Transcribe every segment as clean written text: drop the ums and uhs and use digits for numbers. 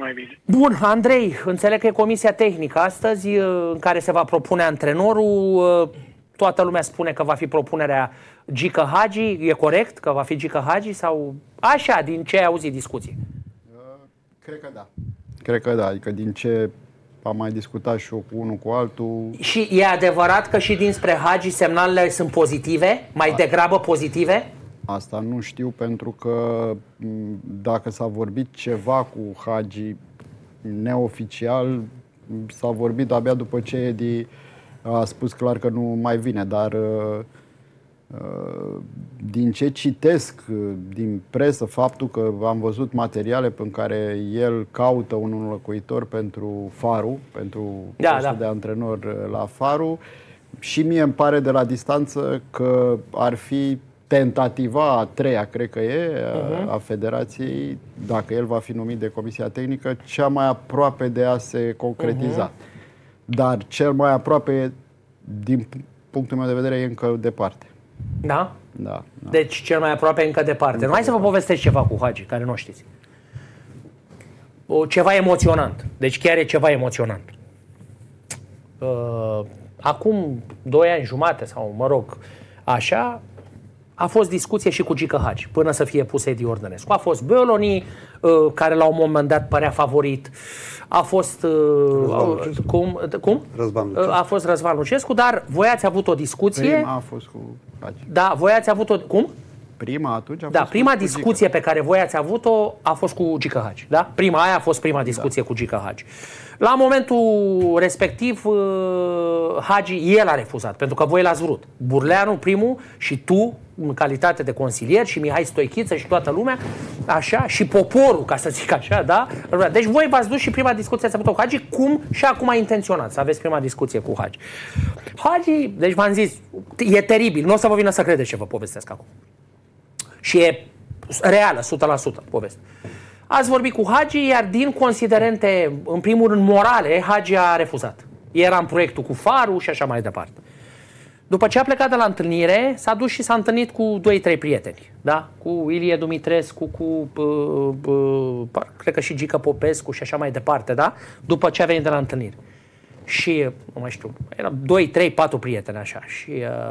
mai bine. Bun, Andrei, înțeleg că e comisia tehnică astăzi în care se va propune antrenorul. Toată lumea spune că va fi propunerea Gică Hagi. E corect că va fi Gică Hagi sau așa, din ce ai auzit discuții? Cred că da. Cred că da, adică din ce am mai discutat și eu cu unul cu altul. Și e adevărat că și dinspre Hagi semnalele sunt pozitive, mai degrabă pozitive? Asta nu știu, pentru că dacă s-a vorbit ceva cu Hagi neoficial, s-a vorbit abia după ce Edi a spus clar că nu mai vine, dar din ce citesc din presă, faptul că am văzut materiale în care el caută un înlocuitor pentru Faru, pentru postul de antrenor la Faru, și mie îmi pare de la distanță că ar fi tentativa a treia, cred că e, a Federației, dacă el va fi numit de Comisia Tehnică, cea mai aproape de a se concretiza. Dar cel mai aproape, din punctul meu de vedere, e încă departe. Da? Da. Deci cel mai aproape încă departe. Hai să vă povestesc ceva cu Hagi, care nu știți. Ceva emoționant. Deci chiar e ceva emoționant. Acum 2 ani jumate, sau mă rog, așa, a fost discuție și cu Gică Hagi, până să fie pus Edi Ordănescu. A fost Băloni, care la un moment dat părea favorit. A fost cum? Răzvan Lucescu. A fost Răzvan Lucescu, dar voi ați avut o discuție. Prima a fost cu Hagi. Da, voi ați avut o... Cum? Prima atunci a da, fost prima cu discuție Gică. pe care voi ați avut-o a fost cu Gică Hagi. Da? Aia a fost prima discuție cu Gică Hagi. La momentul respectiv, Hagi, el a refuzat, pentru că voi l-ați vrut. Burleanu, primul, și tu, în calitate de consilier, și Mihai Stoichiță și toată lumea, așa, și poporul, ca să zic așa, da? Deci voi v-ați dus și prima discuție ați avut-o cu Hagi, cum și acum intenționați să aveți prima discuție cu Hagi. Hagi, deci v-am zis, e teribil, nu o să vă vină să credeți ce vă povestesc acum. Și e reală, 100% poveste. Ați vorbit cu Hagi, iar din considerente, în primul rând morale, Hagi a refuzat. Era în proiectul cu Faru și așa mai departe. După ce a plecat de la întâlnire, s-a dus și s-a întâlnit cu 2-3 prieteni. Da? Cu Ilie Dumitrescu, cred că și Gică Popescu și așa mai departe. Da? După ce a venit de la întâlnire. Și, nu mai știu, erau 2, 3, 4 prieteni așa. Și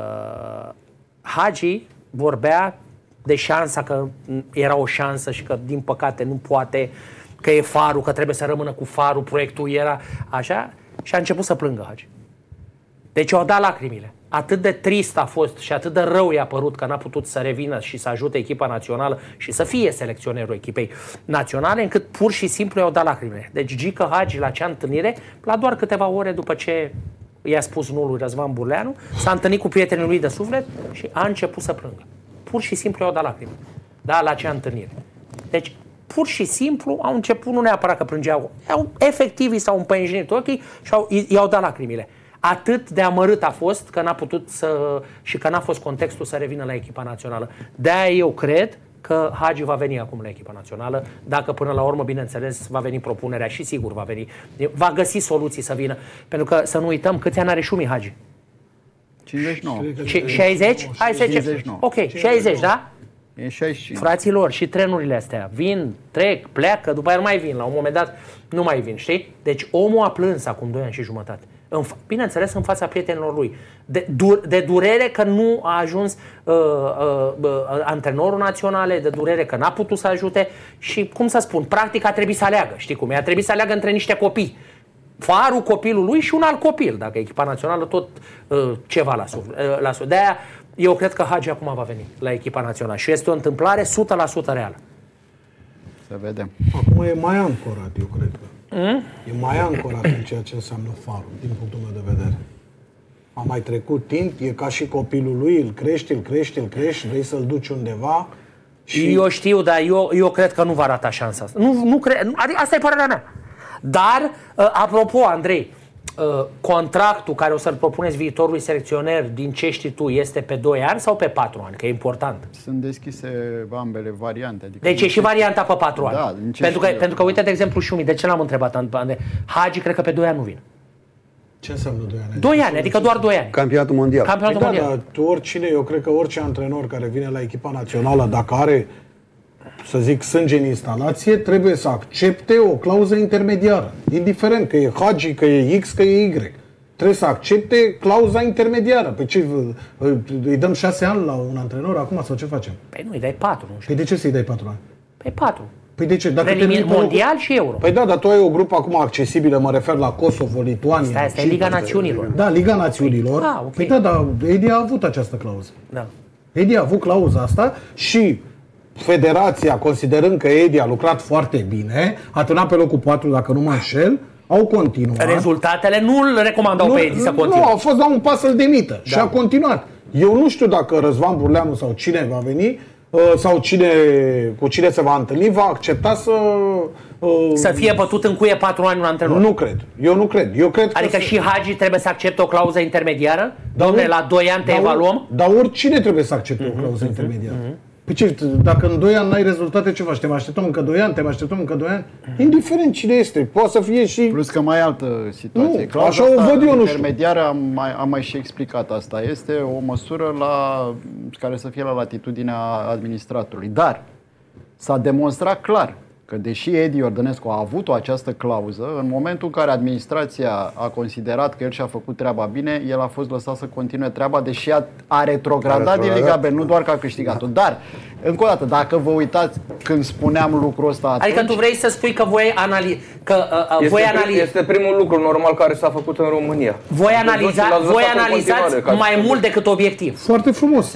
Hagi vorbea de șansa, că era o șansă și că din păcate nu poate, că e Faru, că trebuie să rămână cu Faru, proiectul era așa, și a început să plângă Hagi. Deci i-au dat lacrimile. Atât de trist a fost și atât de rău i-a părut că n-a putut să revină și să ajute echipa națională și să fie selecționerul echipei naționale, încât pur și simplu i-au dat lacrimile. Deci Gică Hagi, la acea întâlnire, la doar câteva ore după ce i-a spus nu lui Răzvan Burleanu, s-a întâlnit cu prietenii lui de suflet și a început să plângă. Pur și simplu i-au dat lacrimi. Da, la acea întâlnire. Deci, pur și simplu au început, nu neapărat că plângeau, efectiv i s-au împăienjenit ochii și i-au dat lacrimile. Atât de amărât a fost că n-a putut și că n-a fost contextul să revină la echipa națională. De-aia eu cred că Hagi va veni acum la echipa națională, dacă până la urmă, bineînțeles, va veni propunerea și sigur va veni. Va găsi soluții să vină. Pentru că, să nu uităm, câți ani are Șumi Hagi? 59. 60? Hai să zicem. Ok, 60, da? E 65. Fraților, și trenurile astea vin, trec, pleacă, după aia nu mai vin. La un moment dat nu mai vin, știi? Deci omul a plâns acum 2 ani și jumătate. Bineînțeles, în fața prietenilor lui. De durere că nu a ajuns antrenorul național, de durere că n-a putut să ajute și, cum să spun, practic a trebuit să aleagă. Știi cum? A trebuit să aleagă între niște copii. Faru, copilul lui și un alt copil. Dacă echipa națională, tot ceva la suflet. De-aia eu cred că Hagi acum va veni la echipa națională și este o întâmplare 100% reală. Să vedem. Acum e mai ancorat, eu cred că. E mai ancorat în ceea ce înseamnă Faru, din punctul meu de vedere. A mai trecut timp, e ca și copilul lui, îl crești, vrei să-l duci undeva. Și... Eu știu, dar eu cred că nu va rata șansa asta. Nu cred, asta e părerea mea. Dar, apropo, Andrei, contractul care o să-l propuneți viitorului selecționer, din ce știi tu, este pe 2 ani sau pe 4 ani? Că e important. Sunt deschise ambele variante. Adică deci e și varianta pe 4 ani. Da, pentru că, uite, de exemplu, Șumi, de ce l-am întrebat? Hagi, cred că pe 2 ani nu vine. Ce înseamnă 2 ani? 2 ani, adică doar 2 ani. Campionatul mondial. Dar oricine, eu cred că orice antrenor care vine la echipa națională, dacă are să zic, sânge în instalație, trebuie să accepte o clauză intermediară. Indiferent că e Hagi, că e X, că e Y. Trebuie să accepte clauza intermediară. Păi ce, îi dăm 6 ani la un antrenor acum sau ce facem? Păi nu, îi dai 4, nu știu. Păi de ce să-i dai 4 ani? Păi 4. Păi de ce? Dacă mondial și Euro. Păi da, dar tu ai o grupă acum accesibilă, mă refer la Kosovo, Lituania. Asta e Liga Națiunilor. Da, Liga Națiunilor. Okay. Păi da, dar Edi a avut această clauză. Da. Edi a avut clauza asta și Federația, considerând că Edi a lucrat foarte bine, a terminat pe locul 4, dacă nu mă înșel, au continuat. Rezultatele nu îl recomandau pe Edi să continue. Nu, au fost la un pas să-l demită și a continuat. Eu nu știu dacă Răzvan Burleanu sau cine va veni sau cu cine se va întâlni, va accepta să fie bătut în cuie 4 ani un antrenor. Nu cred. Eu nu cred. Eu cred adică și Hagi trebuie să accepte o clauză intermediară? Dom'le, la 2 ani te evaluăm? Dar oricine trebuie să accepte o clauză intermediară. Păi ce, dacă în 2 ani n-ai rezultate, ce faci? Te mai așteptăm încă 2 ani? Te mai așteptăm încă 2 ani? Indiferent cine este. Poate să fie și... Plus că mai e altă situație. Nu, așa o văd eu, nu știu. Intermediară, am mai și explicat asta. Este o măsură care să fie la latitudinea administratorului. Dar s-a demonstrat clar că deși Edi Iordănescu a avut această clauză, în momentul în care administrația a considerat că el și-a făcut treaba bine, el a fost lăsat să continue treaba, deși a retrogradat din Liga B, nu doar că a câștigat-o. Dar, încă o dată, dacă vă uitați când spuneam lucrul ăsta atunci... Adică tu vrei să spui că voi analiza... Este primul lucru normal care s-a făcut în România. Voi analizați mai mult decât obiectiv. Foarte frumos.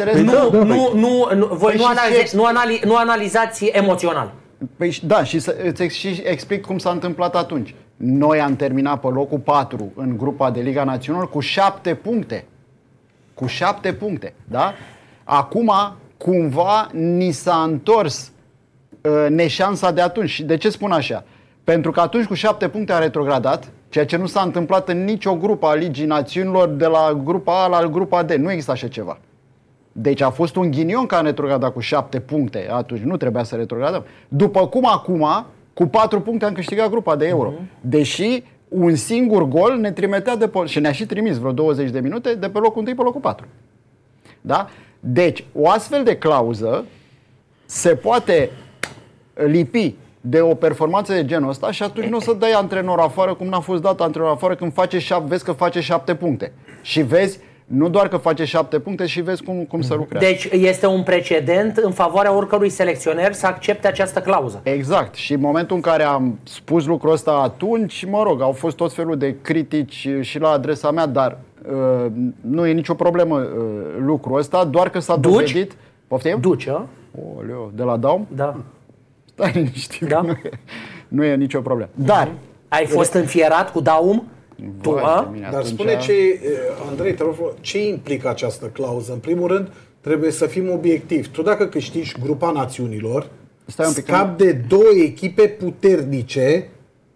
Voi nu analizați emoțional. Păi da, și îți explic cum s-a întâmplat atunci. Noi am terminat pe locul 4 în grupa de Liga Națională cu 7 puncte. Cu 7 puncte, da? Acum, cumva, ni s-a întors neșansa de atunci. Și de ce spun așa? Pentru că atunci cu 7 puncte a retrogradat, ceea ce nu s-a întâmplat în nicio grupă a Ligii Națiunilor de la grupa A la grupa D. Nu există așa ceva. Deci a fost un ghinion că a retrogradat cu 7 puncte. Atunci nu trebuia să retrogradăm. După cum acum, cu 4 puncte am câștigat grupa de Euro. Deși un singur gol ne trimitea și ne-a și trimis vreo 20 de minute de pe locul 1 pe locul 4. Da? Deci, o astfel de clauză se poate lipi de o performanță de genul ăsta și atunci nu o să dai antrenor afară cum n-a fost dat antrenor afară când vezi că face 7 puncte. Și vezi nu doar că face 7 puncte și vezi cum să lucrează. Deci este un precedent în favoarea oricărui selecționer să accepte această clauză. Exact. Și în momentul în care am spus lucrul ăsta atunci, mă rog, au fost tot felul de critici și la adresa mea, dar nu e nicio problemă lucrul ăsta, doar că s-a dovedit... Poftim? Duci, a? Oleu, de la Daum? Da. Stai liniștit, da? Nu e nicio problemă. Dar... Ai fost înfierat cu Daum? Dar spune Andrei, ce implică această clauză? În primul rând, trebuie să fim obiectivi. Tu dacă câștigi grupa națiunilor, scapi de două echipe puternice,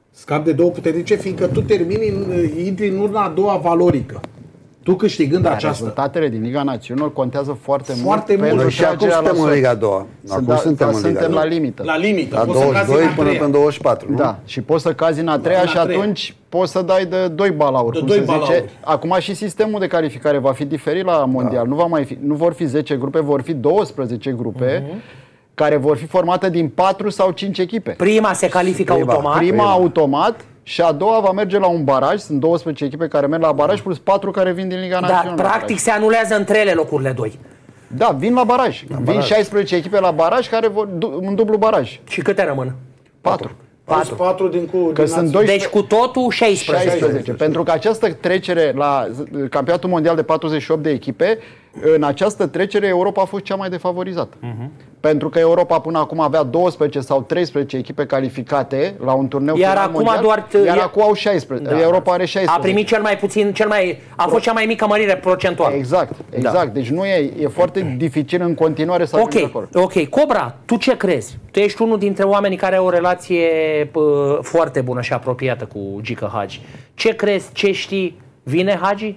fiindcă tu intri în urna a doua valorică. Tu câștigând aceasta. Rezultatele din Liga Națiunilor contează foarte mult. Noi și acum suntem în Liga a doua. Acum suntem la limită. La limită. La 22 până pe 24, nu? Da. Și poți să cazi în a treia și atunci poți să dai de 2 balauri, cum se zice. Acum și sistemul de calificare va fi diferit la mondial. Nu vor fi 10 grupe, vor fi 12 grupe. Care vor fi formate din 4 sau 5 echipe. Prima se califică automat. Prima automat. Și a doua va merge la un baraj. Sunt 12 echipe care merg la baraj plus 4 care vin din Liga Națională. Dar practic se anulează între ele locurile 2. Da, vin la baraj. Vin 16 echipe la baraj care vor un dublu baraj. Și câte rămân? 4. 4 din sunt 12, deci cu totul 16. Pentru că această trecere la campionatul mondial de 48 de echipe, în această trecere Europa a fost cea mai defavorizată. Pentru că Europa până acum avea 12 sau 13 echipe calificate la un turneu final mondial, iar acum au 16. Da. Europa are 16. A primit cel mai puțin, a fost cea mai mică mărire procentuală. Exact. Da. Deci nu e foarte dificil în continuare să ajungem acolo. Ok, Cobra, tu ce crezi? Tu ești unul dintre oamenii care au o relație foarte bună și apropiată cu Gică Hagi. Ce crezi, ce știi? Vine Hagi?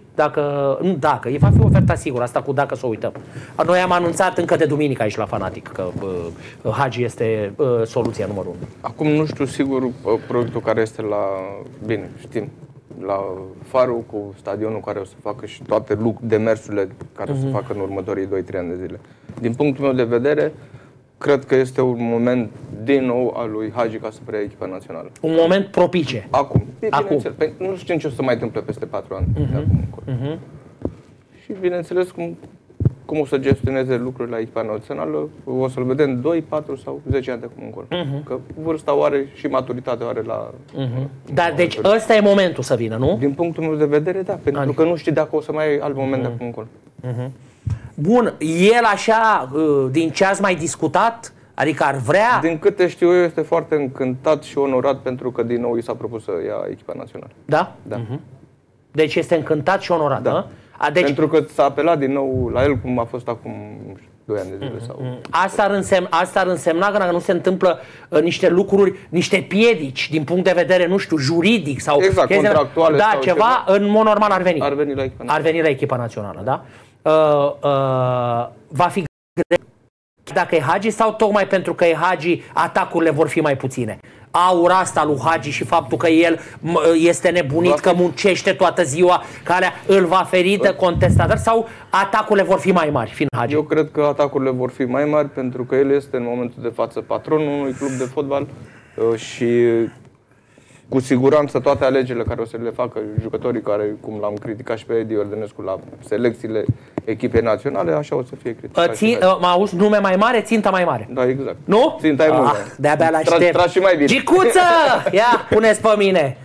E va fi oferta sigură, asta cu dacă să o uităm. Noi am anunțat încă de duminică aici la Fanatic că Hagi este soluția numărul 1. Acum nu știu sigur proiectul care este știm, la Faru cu stadionul care o să facă și toate demersurile care o să facă în următorii 2-3 ani de zile. Din punctul meu de vedere, cred că este un moment din nou al lui Hagi ca să preia echipa națională. Un moment propice. Acum. Acum. Nu știm ce o să mai întâmple peste 4 ani. De acum încolo. Și bineînțeles cum o să gestioneze lucrurile la echipa națională, o să-l vedem 2, 4 sau 10 ani de acum încolo. Că vârsta o are și maturitatea o are la... Dar deci ăsta e momentul să vină, nu? Din punctul meu de vedere, da. Pentru că nu știi dacă o să mai ai alt moment de acum încolo. Bun, el așa, din ce ați mai discutat, adică ar vrea... Din câte știu eu, este foarte încântat și onorat pentru că din nou i s-a propus să ia echipa națională. Da? Da. Deci este încântat și onorat, da? Deci... Pentru că s-a apelat din nou la el cum a fost acum 2 ani de zile. Sau... Asta ar însemna că dacă nu se întâmplă niște lucruri, niște piedici din punct de vedere, nu știu, juridic sau... Exact, contractuale da, sau ceva, în mod normal ar veni. Ar veni la echipa națională. Ar veni la echipa națională, da? Va fi greu dacă e Hagi sau tocmai pentru că e Hagi, atacurile vor fi mai puține? Aura asta lui Hagi și faptul că el este nebunit, că muncește toată ziua, că alea îl va feri de contestator, sau atacurile vor fi mai mari, fiind Hagi? Eu cred că atacurile vor fi mai mari pentru că el este în momentul de față patronul unui club de fotbal și cu siguranță toate alegerile care o să le facă jucătorii care, cum l-am criticat și pe Edi Ordănescu la selecțiile echipei naționale, așa o să fie criticat. Mă auzi, nume mai mare, ținta mai mare. Da, exact. Nu? Ținta e mult mai mare. De-abia l-aștept. Tragi și mai bine. Gicuță! Ia, puneți pe mine.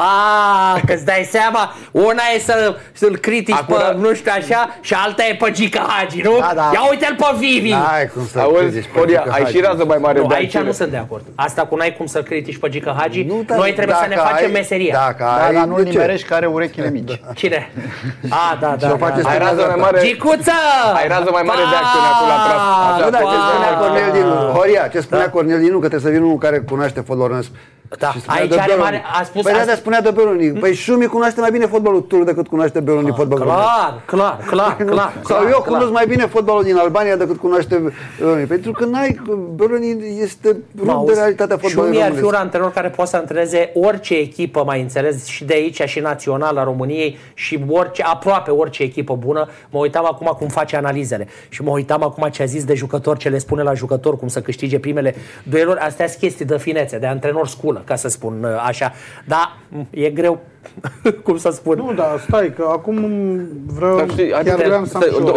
Că-ți dai seama, una e să-l critici pe, nu știu așa, și alta e pe Gica Hagi, nu? Da. Ia uite-l pe Vivi! N-ai cum să Auzi, Horia, ai și rază mai mare. Nu, aici nu sunt de acord. Asta cu n-ai cum să critici pe Gica Hagi, noi trebuie să ne facem meseria. Dar nu-l nimerești că are urechile mici. Cine? Da. Ai rază mai mare. Gicuță! Ai rază mai mare de acțiune acolo la tras. Ce spunea Cornel Dinu? Horia, ce spunea Cornel Dinu? Că trebuie să vină unul care cunoaște fotbalul. Da, aici are mare, a spus... Păi de-aia spunea de Beloni. Păi Șumi cunoaște mai bine fotbalul turc decât cunoaște Beloni fotbalul românesc. Clar. Sau eu cunosc mai bine fotbalul din Albania decât cunoaște Beloni. Pentru că Beloni este rupt de realitatea fotbalului românesc. Șumi ar fi un antrenor care poate să antreneze orice echipă, mai înțeles, și de aici și națională a României și aproape orice echipă bună. Mă uitam acum cum face analizele și mă uitam acum ce a zis de jucător, ce le spune la jucător, cum să câștige primele dueluri. Astea sunt chestii de finețe, de antrenor sculă, ca să spun așa. Dar e greu, cum să spun. Nu, dar stai, că acum vreau să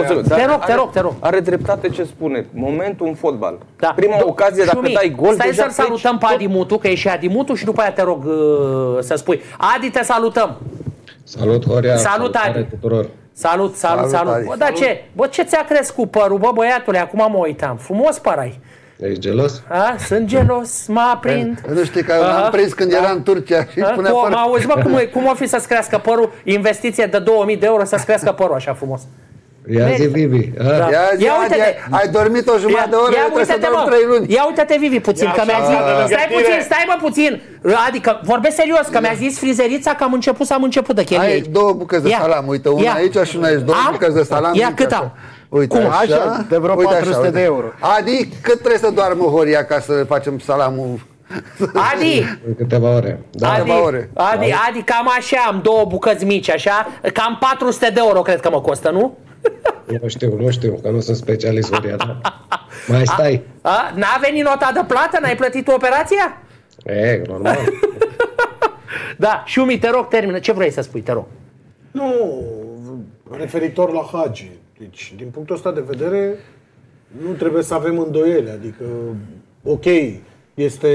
Te rog. Are dreptate ce spune. Momentul în fotbal. Prima ocazie, dacă dai gol, stai să-l salutăm pe Adi Mutu, că e și Adi Mutu, și după aia te rog să spui. Adi, te salutăm. Salut, Horia. Salut, Adi. Tuturor. Salut. Bă, dar ce? Bă, ce ți-a crescut părul, bă, băiatule? Acum mă uitam. Frumos păr ai. Ești gelos? Sunt gelos, mă aprind. Nu știi că m-am prins când era în Turcia și spunea părul. Auzi, bă, cum o fi să-ți crească părul? Investiție de 2000 de euro să-ți crească părul așa frumos. Ia zi, Vivi. Ia uite-te. Ai dormit o jumătate de oră, trebuie să dormi 3 luni. Ia uite-te, Vivi, puțin, că mi-a zis... Stai mă puțin. Adică, vorbesc serios, că mi-a zis frizerița că am început de chelii. Ai 2 bucăți de salam, uite, una aici și una aici, 2 bucăți de salam. Ia cât am? Uite, cum? Așa, de vreo 400 de euro. Adi, cât trebuie să doarmă Horia ca să facem salamul? Adi! Câteva ore. Adi, cam așa, am 2 bucăți mici, așa, cam 400 de euro cred că mă costă, nu? Nu știu, că nu sunt specialist, Horia, da? Mai stai. N-a venit nota de plată? N-ai plătit operația? Normal. Da, Șumi, te rog, termină. Ce vrei să spui, te rog? Nu, referitor la Hagi. Deci, din punctul ăsta de vedere, nu trebuie să avem îndoiele. Adică, ok, este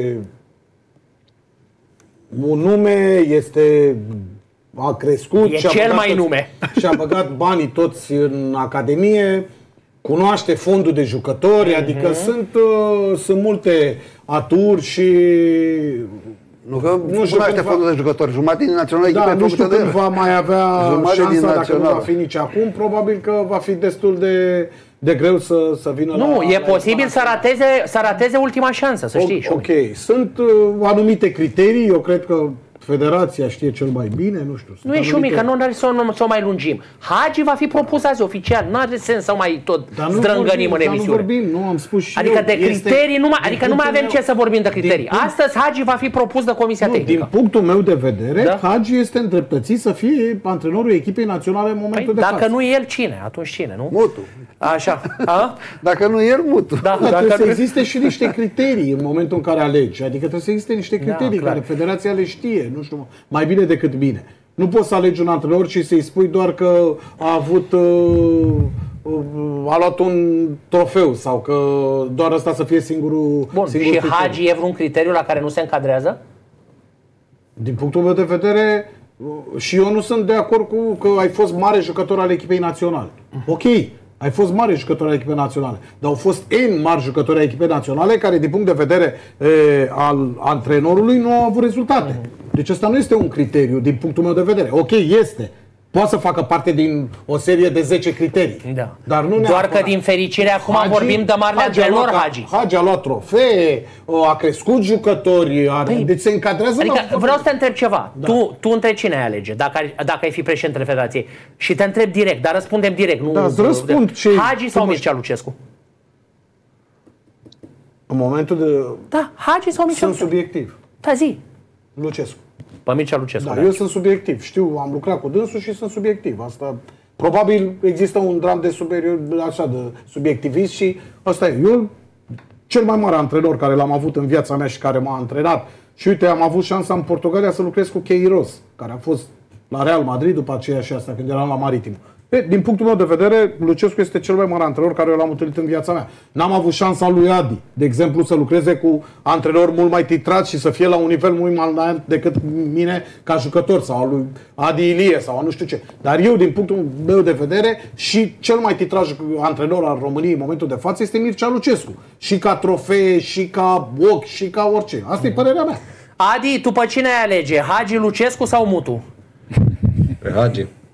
un nume, a crescut. E cel mai nume. Și-a băgat banii toți în Academie, cunoaște fondul de jucători, adică sunt multe aturi și... Nu cunoaște fondul de jucători, jumătate din națională echipă nu știu când va mai avea șansa, dacă nu va fi nici acum, probabil că va fi destul de greu să vină la... Nu, e posibil să rateze ultima șansă, să știi. Ok, sunt anumite criterii, eu cred că Federația știe cel mai bine, nu știu. Nu e și mică, nu are să o mai lungim. Hagi va fi propus azi oficial, nu are sens să mai tot zdrângănim în emisiune. Nu vorbim, nu am spus și adică eu, de criterii, adică nu mai avem ce să vorbim de criterii. Astăzi Hagi va fi propus de Comisia Tehnică. Din punctul meu de vedere, Hagi este îndreptățit să fie antrenorul echipei naționale în momentul de față. Dacă nu e el, cine? Atunci cine, nu? Mutu. Așa. Dacă nu e el, Mutu. Trebuie să existe și niște criterii în momentul în care alegi. Adică trebuie să existe niște criterii care federația le știe, nu știu, mai bine decât mine. Nu poți să alegi un antrenor și să-i spui doar că a luat un trofeu sau că doar ăsta să fie singurul. Bun, și Hagi e vreun criteriu la care nu se încadrează? Din punctul meu de vedere, și eu nu sunt de acord cu că ai fost mare jucător al echipei naționale. Ok, ai fost mare jucător al echipei naționale, dar au fost mari jucători al echipei naționale care, din punct de vedere al antrenorului, nu au avut rezultate. Deci ăsta nu este un criteriu, din punctul meu de vedere. Ok, este. Poate să facă parte din o serie de 10 criterii. Da. Dar nu doar că din fericire acum vorbim de marele antrenor Hagi. Hagi a luat trofee, a crescut jucători, deci se încadrează. Adică vreau să te întreb ceva. Da. Tu între cine ai alege dacă ai fi președintele Federației? Și te întreb direct, dar răspundem direct. Nu, răspund. Hagi sau Mircea Lucescu? În momentul de... Da, Hagi sau Mircea Lucescu? Sunt subiectiv. Da, zi. Lucescu. Pe Mircea Lucescu. Da, eu sunt subiectiv. Știu, am lucrat cu dânsul și sunt subiectiv. Asta, probabil există un dram de subiectivist și asta e. Eu, cel mai mare antrenor care l-am avut în viața mea și care m-a antrenat, și uite, am avut șansa în Portugalia să lucrez cu Queiroz, care a fost la Real Madrid după aceea și asta, când eram la Maritim. Din punctul meu de vedere, Lucescu este cel mai mare antrenor care eu l-am întâlnit în viața mea. N-am avut șansa lui Adi, de exemplu, să lucreze cu antrenori mult mai titrați și să fie la un nivel mult mai înalt decât mine ca jucător, sau lui Adi Ilie sau nu știu ce. Dar eu, din punctul meu de vedere, și cel mai titrat antrenor al României în momentul de față este Mircea Lucescu. Și ca trofee, și ca ochi, și ca orice. Asta e părerea mea. Adi, tu pe cine ai alege? Hagi, Lucescu sau Mutu? Pe Hagi.